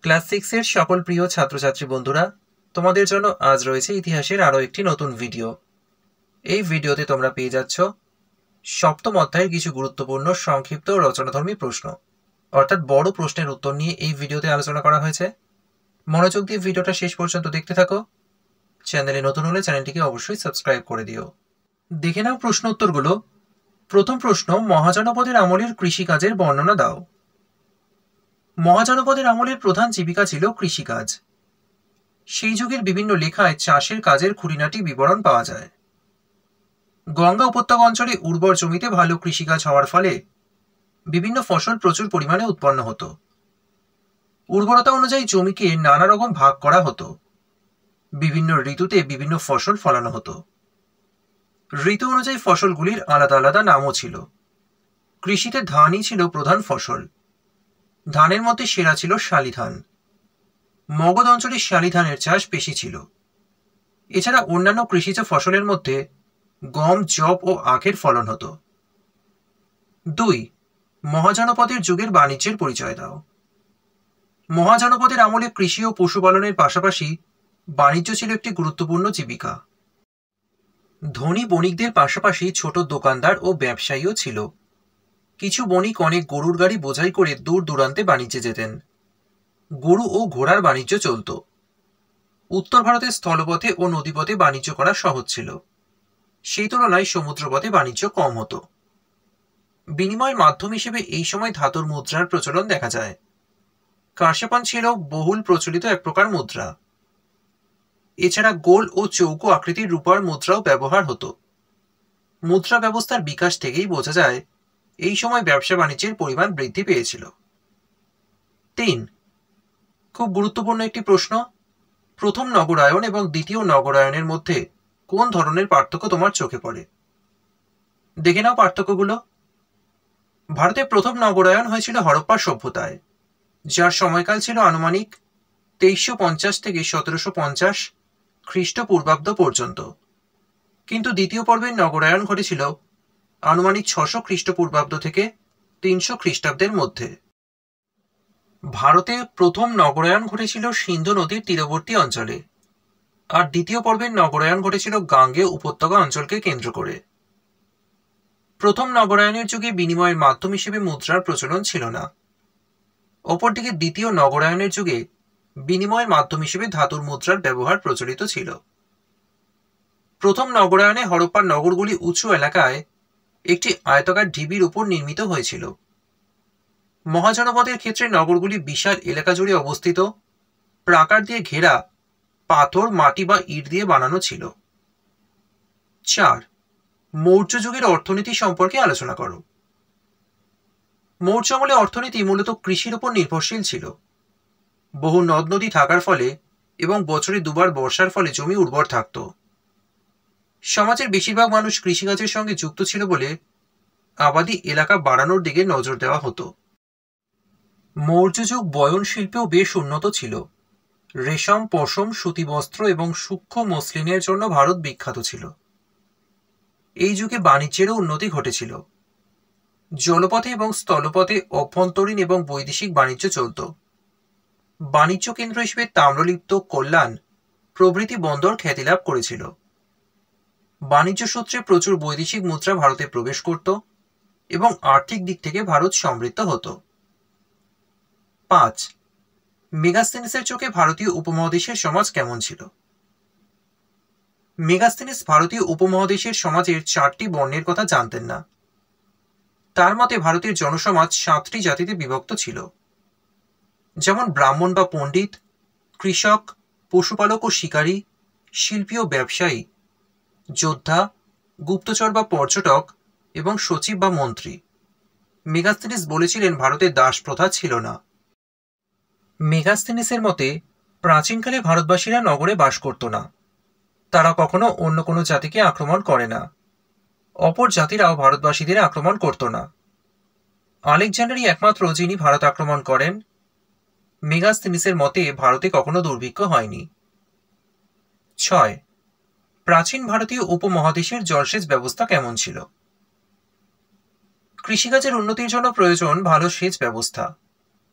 Class 6 এর সকল প্রিয় ছাত্রছাত্রী বন্ধুরা, তোমাদের জন্য আজ রয়েছে ইতিহাসের আরো একটি নতুন ভিডিও। এই ভিডিওতে তোমরা পেয়ে যাচ্ছ সপ্তম অধ্যায়ের কিছু গুরুত্বপূর্ণ সংক্ষিপ্ত রচনাধর্মী প্রশ্ন, অর্থাৎ বড় প্রশ্নের উত্তর নিয়ে এই ভিডিওতে আলোচনা করা হয়েছে। মনোযোগ দিয়ে ভিডিওটা শেষ পর্যন্ত দেখতে থাকো। চ্যানেলে নতুন হলে চ্যানেলটিকে অবশ্যই সাবস্ক্রাইব করে দিও। দেখে নাও প্রশ্ন উত্তরগুলো। প্রথম প্রশ্ন, মহাজনপদের আমলের কৃষিকাজের বর্ণনা দাও। মহাজনপদের আমলের প্রধান জীবিকা ছিল কৃষিকাজ। সেই যুগের বিভিন্ন লেখায় চাষের কাজের খুঁটিনাটি বিবরণ পাওয়া যায়। গঙ্গা উপত্যকা অঞ্চলে উর্বর জমিতে ভালো কৃষিকাজ হওয়ার ফলে বিভিন্ন ফসল প্রচুর পরিমাণে উৎপন্ন হতো। উর্বরতা অনুযায়ী জমিকে নানা রকম ভাগ করা হতো। বিভিন্ন ঋতুতে বিভিন্ন ফসল ফলানো হতো। ঋতু অনুযায়ী ফসলগুলির আলাদা আলাদা নামও ছিল। কৃষিতে ধানই ছিল প্রধান ফসল। ধানের মধ্যে সেরা ছিল শালি ধান। মগধ অঞ্চলে শালি ধানের চাষ বেশি ছিল। এছাড়া অন্যান্য কৃষিজ ফসলের মধ্যে গম, যব ও আখের ফলন হতো। 2. মহাজনপদের যুগের বাণিজ্যের পরিচয় দাও। মহাজনপদের আমলে কৃষি ও পশুপালনের পাশাপাশি বাণিজ্য ছিল একটি গুরুত্বপূর্ণ জীবিকা। ধনী বণিকদের পাশাপাশি ছোট দোকানদার ও ব্যবসায়ীও ছিল। কিছু বণিক অনেক গরুর গাড়ি বোঝাই করে দূর দূরান্তে বাণিজ্যে যেতেন। গরু ও ঘোড়ার বাণিজ্য চলত। উত্তর ভারতে স্থলপথে ও নদীপথে বাণিজ্য করা সহজ ছিল। সেই তুলনায় সমুদ্রপথে বাণিজ্য কম হতো। বিনিময়ের মাধ্যম হিসেবে এই সময় ধাতুর মুদ্রার প্রচলন দেখা যায়। কারসাপান ছিল বহুল প্রচলিত এক প্রকার মুদ্রা। এছাড়া গোল ও চৌকো আকৃতির রূপার মুদ্রাও ব্যবহার হতো। মুদ্রা ব্যবস্থার বিকাশ থেকেই বোঝা যায় এই সময় ব্যবসা বাণিজ্যের পরিমাণ বৃদ্ধি পেয়েছিল। 3. খুব গুরুত্বপূর্ণ একটি প্রশ্ন, প্রথম নগরায়ন এবং দ্বিতীয় নগরায়নের মধ্যে কোন ধরনের পার্থক্য তোমার চোখে পড়ে? দেখে নাও পার্থক্যগুলো। ভারতে প্রথম নগরায়ন হয়েছিল হরপ্পা সভ্যতায়, যার সময়কাল ছিল আনুমানিক 2350 থেকে 1750 খ্রিস্টপূর্বাব্দ পর্যন্ত। কিন্তু দ্বিতীয় পর্বের নগরায়ন ঘটেছিল আনুমানিক 600 খ্রিস্টপূর্বাব্দ থেকে 300 খ্রিস্টাব্দের মধ্যে। ভারতে প্রথম নগরায়ন ঘটেছিল সিন্ধু নদীর তীরবর্তী অঞ্চলে, আর দ্বিতীয় পর্বের নগরায়ন ঘটেছিল গাঙ্গেয় উপত্যকা অঞ্চলকে কেন্দ্র করে। প্রথম নগরায়নের যুগে বিনিময়ের মাধ্যম হিসেবে মুদ্রার প্রচলন ছিল না। অপরদিকে দ্বিতীয় নগরায়নের যুগে বিনিময়ের মাধ্যম হিসেবে ধাতুর মুদ্রার ব্যবহার প্রচলিত ছিল। প্রথম নগরায়নে হরপ্পার নগরগুলি উঁচু এলাকায় একটি আয়তাকার ঢিবির উপর নির্মিত হয়েছিল। মহাজনপদের ক্ষেত্রে নগরগুলি বিশাল এলাকা জুড়ে অবস্থিত, প্রাকার দিয়ে ঘেরা, পাথর, মাটি বা ইট দিয়ে বানানো ছিল। 4. মৌর্য যুগের অর্থনীতি সম্পর্কে আলোচনা করো। মৌর্য আমলে অর্থনীতি মূলত কৃষির উপর নির্ভরশীল ছিল। বহু নদ নদী থাকার ফলে এবং বছরে দুবার বর্ষার ফলে জমি উর্বর থাকত। সমাজের বেশিরভাগ মানুষ কৃষিকাজের সঙ্গে যুক্ত ছিল বলে আবাদি এলাকা বাড়ানোর দিকে নজর দেওয়া হতো। মৌর্য যুগ বয়ন শিল্পেও বেশ উন্নত ছিল। রেশম, পশম, সুতি বস্ত্র এবং সূক্ষ্ম মসলিনের জন্য ভারত বিখ্যাত ছিল। এই যুগে বাণিজ্যেরও উন্নতি ঘটেছিল। জলপথে এবং স্থলপথে অভ্যন্তরীণ এবং বৈদেশিক বাণিজ্য চলত। বাণিজ্য কেন্দ্র হিসেবে তাম্রলিপ্ত, কল্যাণ প্রভৃতি বন্দর খ্যাতিলাভ করেছিল। বাণিজ্য সূত্রে প্রচুর বৈদেশিক মুদ্রা ভারতে প্রবেশ করত এবং আর্থিক দিক থেকে ভারত সমৃদ্ধ হতো। 5. মেগাস্থেনিসের চোখে ভারতীয় উপমহাদেশের সমাজ কেমন ছিল? মেগাস্থেনিস ভারতীয় উপমহাদেশের সমাজের 4টি বর্ণের কথা জানতেন না। তার মতে ভারতের জনসমাজ 7টি জাতিতে বিভক্ত ছিল, যেমন ব্রাহ্মণ বা পণ্ডিত, কৃষক, পশুপালক ও শিকারী, শিল্পী ও ব্যবসায়ী, যোদ্ধা, গুপ্তচর বা পর্যটক এবং সচিব বা মন্ত্রী। মেগাস্থেনিস বলেছিলেন ভারতে দাস প্রথা ছিল না। মেগাস্থেনিসের মতে প্রাচীনকালে ভারতবাসীরা নগরে বাস করত না। তারা কখনো অন্য কোনো জাতিকে আক্রমণ করে না। অপর জাতিরাও ভারতবাসীদের আক্রমণ করত না। আলেকজান্ডারই একমাত্র যিনি ভারত আক্রমণ করেন। মেগাস্থেনিসের মতে ভারতে কখনো দুর্ভিক্ষ হয়নি। 6. প্রাচীন ভারতীয় উপমহাদেশের জলসেচ ব্যবস্থা কেমন ছিল? কৃষিকাজের উন্নতির জন্য প্রয়োজন ভালো সেচ ব্যবস্থা।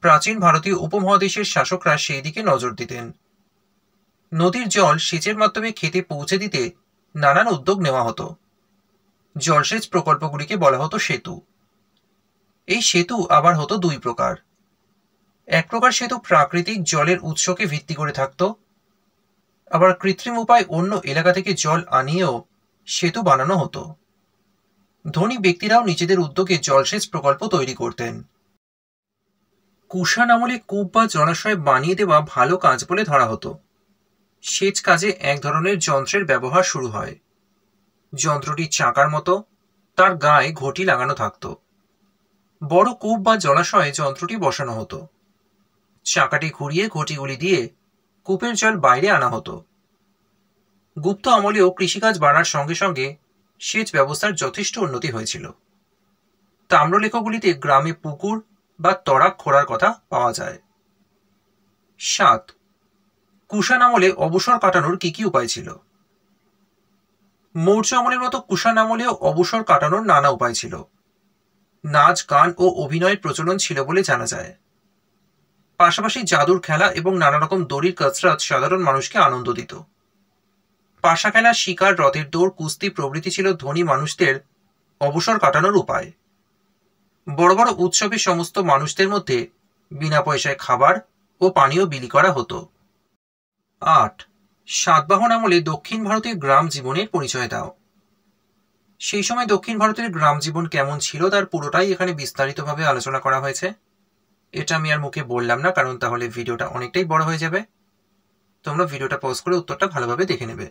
প্রাচীন ভারতীয় উপমহাদেশের শাসকরা সেই দিকে নজর দিতেন। নদীর জল সেচের মাধ্যমে খেতে পৌঁছে দিতে নানান উদ্যোগ নেওয়া হতো। জলসেচ প্রকল্পগুলিকে বলা হতো সেতু। এই সেতু আবার হতো দুই প্রকার। এক প্রকার সেতু প্রাকৃতিক জলের উৎসকে ভিত্তি করে থাকত, আবার কৃত্রিম উপায় অন্য এলাকা থেকে জল আনিয়েও সেতু বানানো হতো। ধনী ব্যক্তিরাও নিজেদের উদ্যোগে জলসেচ প্রকল্প তৈরি করতেন। কুষাণ আমলে কূপ বা জলাশয় বানিয়ে দেওয়া ভালো কাজ বলে ধরা হতো। সেচ কাজে এক ধরনের যন্ত্রের ব্যবহার শুরু হয়। যন্ত্রটি চাকার মতো, তার গায়ে ঘটি লাগানো থাকত। বড় কূপ বা জলাশয়ে যন্ত্রটি বসানো হতো। চাকাটি ঘুরিয়ে ঘটিগুলি দিয়ে কূপের জল বাইরে আনা হতো। গুপ্ত আমলেও কৃষিকাজ বাড়ার সঙ্গে সঙ্গে সেচ ব্যবস্থার যথেষ্ট উন্নতি হয়েছিল। তাম্রলেখগুলিতে গ্রামে পুকুর বা তড়াক খোঁড়ার কথা পাওয়া যায়। ৭. কুষাণ আমলে অবসর কাটানোর কি কি উপায় ছিল? মৌর্য আমলের মতো কুষাণ আমলেও অবসর কাটানোর নানা উপায় ছিল। নাচ, গান ও অভিনয়ের প্রচলন ছিল বলে জানা যায়। পাশাপাশি জাদুর খেলা এবং নানা রকম দড়ির কসরত সাধারণ মানুষকে আনন্দ দিত। পাশা খেলা, শিকার, রথের দৌড়, কুস্তি প্রভৃতি ছিল ধনী মানুষদের অবসর কাটানোর উপায়। বড় বড় উৎসবে সমস্ত মানুষদের মধ্যে বিনা পয়সায় খাবার ও পানীয় বিলি করা হতো। ৮. সাতবাহন আমলে দক্ষিণ ভারতের গ্রাম জীবনের পরিচয় দাও। সেই সময় দক্ষিণ ভারতের গ্রাম জীবন কেমন ছিল তার পুরোটাই এখানে বিস্তারিতভাবে আলোচনা করা হয়েছে। এটা আমি আর মুখে বললাম না, কারণ তাহলে ভিডিওটা অনেকটাই বড় হয়ে যাবে। তোমরা ভিডিওটা পজ করে উত্তরটা ভালোভাবে দেখে নেবে।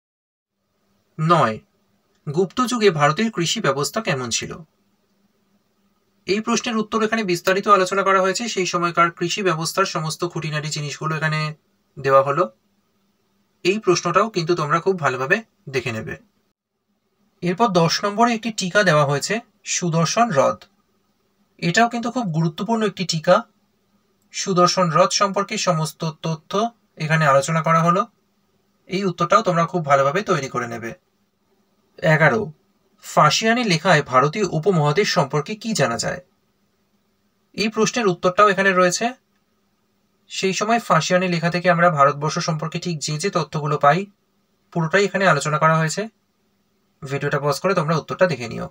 ৯. গুপ্ত যুগে ভারতের কৃষি ব্যবস্থা কেমন ছিল? এই প্রশ্নের উত্তর এখানে বিস্তারিত আলোচনা করা হয়েছে। সেই সময়কার কৃষি ব্যবস্থার সমস্ত খুঁটিনাটি জিনিসগুলো এখানে দেওয়া হলো। এই প্রশ্নটাও কিন্তু তোমরা খুব ভালোভাবে দেখে নেবে। এরপর 10 নম্বরে একটি টিকা দেওয়া হয়েছে, সুদর্শন হ্রদ। এটাও কিন্তু খুব গুরুত্বপূর্ণ একটি টিকা। সুদর্শন হ্রদ সম্পর্কে সমস্ত তথ্য এখানে আলোচনা করা হলো। এই উত্তরটাও তোমরা খুব ভালোভাবে তৈরি করে নেবে। 11. ফাঁসিয়ানি লেখায় ভারতীয় উপমহাদেশ সম্পর্কে কি জানা যায়? এই প্রশ্নের উত্তরটাও এখানে রয়েছে। সেই সময় ফাঁসিয়ানি লেখা থেকে আমরা ভারতবর্ষ সম্পর্কে ঠিক যে যে তথ্যগুলো পাই পুরোটাই এখানে আলোচনা করা হয়েছে। ভিডিওটা পজ করে তোমরা উত্তরটা দেখে নিও।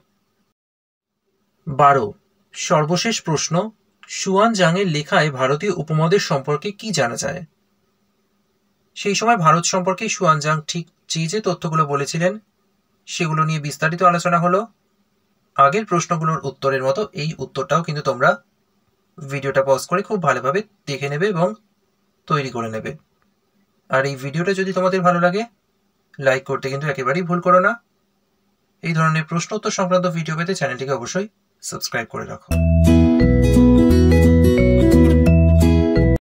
12. সর্বশেষ প্রশ্ন, সুয়ানজাংয়ের লেখায় ভারতীয় উপমহাদেশ সম্পর্কে কি জানা যায়? সেই সময় ভারত সম্পর্কে সুয়ানজাং ঠিক যে যে তথ্যগুলো বলেছিলেন সেগুলো নিয়ে বিস্তারিত আলোচনা হলো। আগের প্রশ্নগুলোর উত্তরের মতো এই উত্তরটাও কিন্তু তোমরা ভিডিওটা পজ করে খুব ভালোভাবে দেখে নেবে এবং তৈরি করে নেবে। আর এই ভিডিওটা যদি তোমাদের ভালো লাগে লাইক করতে কিন্তু একেবারেই ভুল করো না। এই ধরনের প্রশ্ন উত্তর সংক্রান্ত ভিডিও পেতে চ্যানেলটিকে অবশ্যই সাবস্ক্রাইব করে রাখো।